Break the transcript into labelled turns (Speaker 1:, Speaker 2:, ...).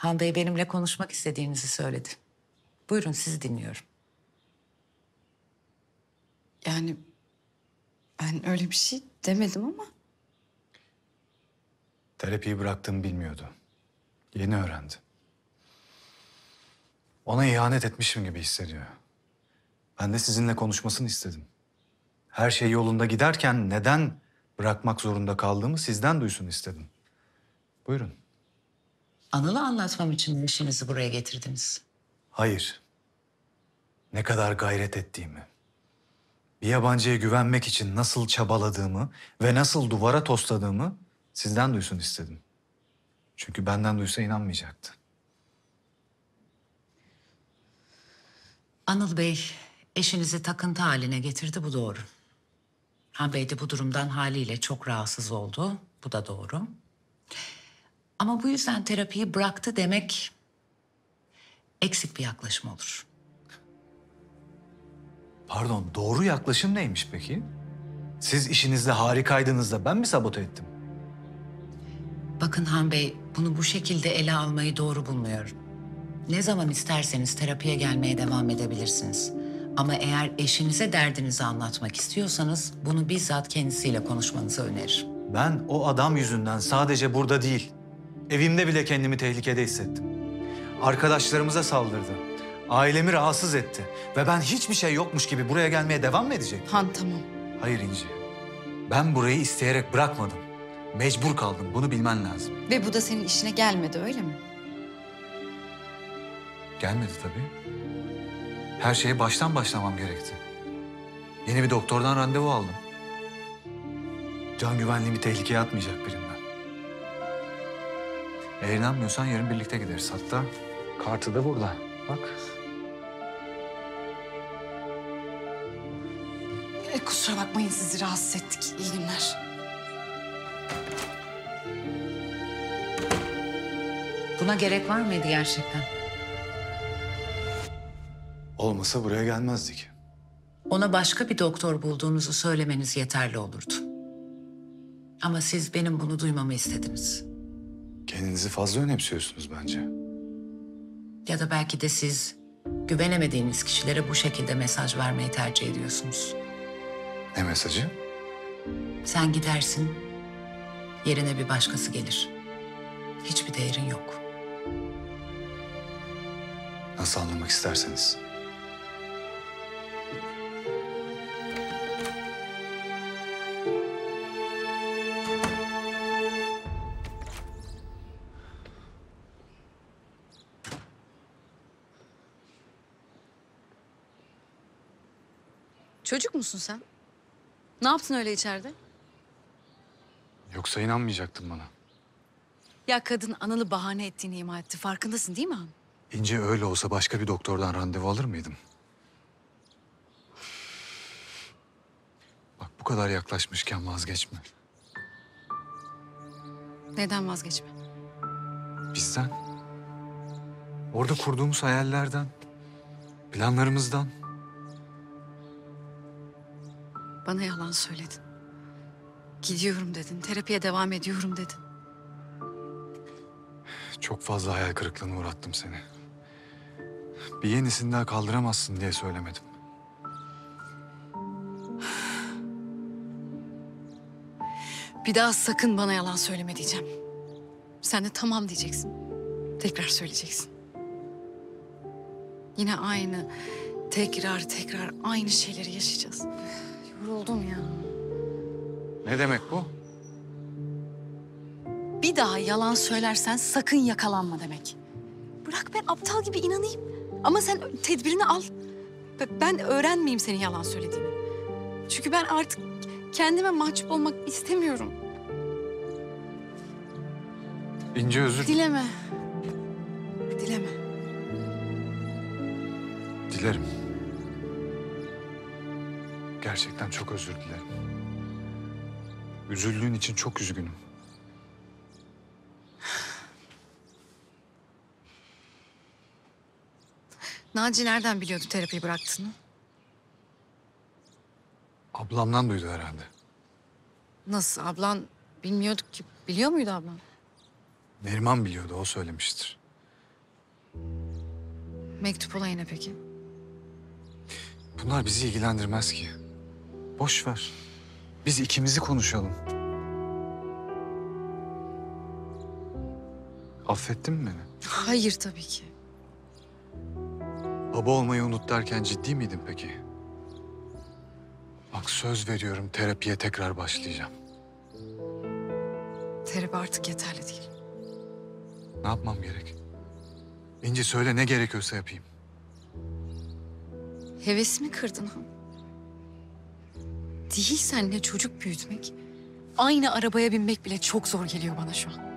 Speaker 1: Han Bey benimle konuşmak istediğinizi söyledi. Buyurun, sizi dinliyorum.
Speaker 2: Yani ben öyle bir şey demedim ama
Speaker 3: Terapiyi bıraktığımı bilmiyordu. Yeni öğrendi. Ona ihanet etmişim gibi hissediyor. Ben de sizinle konuşmasını istedim. Her şey yolunda giderken neden bırakmak zorunda kaldığımı sizden duysun istedim. Buyurun.
Speaker 1: Anıl'ı anlatmam için mi işinizi buraya getirdiniz?
Speaker 3: Hayır. Ne kadar gayret ettiğimi, bir yabancıya güvenmek için nasıl çabaladığımı ve nasıl duvara tosladığımı sizden duysun istedim. Çünkü benden duysa inanmayacaktı.
Speaker 1: Anıl Bey eşinizi takıntı haline getirdi, bu doğru. Han Bey de bu durumdan haliyle çok rahatsız oldu, bu da doğru. Ama bu yüzden terapiyi bıraktı demek eksik bir yaklaşım olur.
Speaker 3: Pardon, doğru yaklaşım neymiş peki? Siz işinizde harikaydınız da ben mi sabote ettim?
Speaker 1: Bakın Han Bey, bunu bu şekilde ele almayı doğru bulmuyorum. Ne zaman isterseniz terapiye gelmeye devam edebilirsiniz. Ama eğer eşinize derdinizi anlatmak istiyorsanız bunu bizzat kendisiyle konuşmanızı öneririm.
Speaker 3: Ben o adam yüzünden sadece burada değil, evimde bile kendimi tehlikede hissettim. Arkadaşlarımıza saldırdı. Ailemi rahatsız etti. Ve ben hiçbir şey yokmuş gibi buraya gelmeye devam mı edecektim?
Speaker 2: Han tamam.
Speaker 3: Hayır İnci. Ben burayı isteyerek bırakmadım. Mecbur kaldım. Bunu bilmen lazım.
Speaker 2: Ve bu da senin işine gelmedi öyle mi?
Speaker 3: Gelmedi tabii. Her şeye baştan başlamam gerekti. Yeni bir doktordan randevu aldım. Can güvenliğimi tehlikeye atmayacak birinden. Eğer inanmıyorsan yarın birlikte gideriz. Hatta kartı da burada. Bak.
Speaker 2: Kusura bakmayın sizi rahatsız ettik. İyi günler.
Speaker 1: Buna gerek var mıydı gerçekten?
Speaker 3: Olmasa buraya gelmezdik.
Speaker 1: Ona başka bir doktor bulduğunuzu söylemeniz yeterli olurdu. Ama siz benim bunu duymamı istediniz.
Speaker 3: Kendinizi fazla önemsiyorsunuz bence.
Speaker 1: Ya da belki de siz güvenemediğiniz kişilere bu şekilde mesaj vermeyi tercih ediyorsunuz.
Speaker 3: Ne mesajı?
Speaker 1: Sen gidersin, yerine bir başkası gelir. Hiçbir değerin yok.
Speaker 3: Nasıl anlamak isterseniz.
Speaker 2: Çocuk musun sen? Ne yaptın öyle içeride?
Speaker 3: Yoksa inanmayacaktın bana.
Speaker 2: Ya kadın Anıl'ı bahane ettiğini ima etti. Farkındasın değil mi Han?
Speaker 3: İnce öyle olsa başka bir doktordan randevu alır mıydım? Bak bu kadar yaklaşmışken vazgeçme.
Speaker 2: Neden vazgeçme?
Speaker 3: Bizden. Orada kurduğumuz hayallerden. Planlarımızdan.
Speaker 2: Bana yalan söyledin. Gidiyorum dedin. Terapiye devam ediyorum dedin.
Speaker 3: Çok fazla hayal kırıklığına uğrattım seni. Bir yenisini daha kaldıramazsın diye söylemedim.
Speaker 2: Bir daha sakın bana yalan söyleme diyeceğim. Sen de tamam diyeceksin. Tekrar söyleyeceksin. Yine aynı, tekrar aynı şeyleri yaşayacağız. Yoruldum ya.
Speaker 3: Ne demek bu?
Speaker 2: Bir daha yalan söylersen sakın yakalanma demek. Bırak ben aptal gibi inanayım. Ama sen tedbirini al. Ben öğrenmeyeyim senin yalan söylediğini. Çünkü ben artık kendime mahcup olmak istemiyorum.
Speaker 3: İnce özür
Speaker 2: Dileme. Dileme.
Speaker 3: dilerim. Gerçekten çok özür dilerim. Üzüldüğün için çok üzgünüm.
Speaker 2: Naci nereden biliyordu terapiyi bıraktığını?
Speaker 3: Ablamdan duydu herhalde.
Speaker 2: Nasıl? Ablan bilmiyorduk ki. Biliyor muydu ablan?
Speaker 3: Neriman biliyordu, o söylemiştir.
Speaker 2: Mektup olayı ne peki?
Speaker 3: Bunlar bizi ilgilendirmez ki. Boş ver. Biz ikimizi konuşalım. Affettin mi beni?
Speaker 2: Hayır tabii ki.
Speaker 3: Baba olmayı unut derken ciddi miydin peki? Bak söz veriyorum terapiye tekrar başlayacağım.
Speaker 2: Terapi artık yeterli değil.
Speaker 3: Ne yapmam gerek? İnci söyle ne gerekiyorsa yapayım.
Speaker 2: Hevesimi kırdın ha. Değil seninle çocuk büyütmek. Aynı arabaya binmek bile çok zor geliyor bana şu an.